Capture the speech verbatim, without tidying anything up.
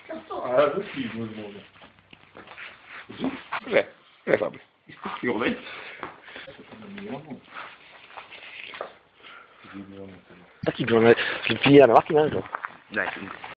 Ah, così, non Cos'è? Che sape? Io Taki drone, figli la macchina, no? Dai,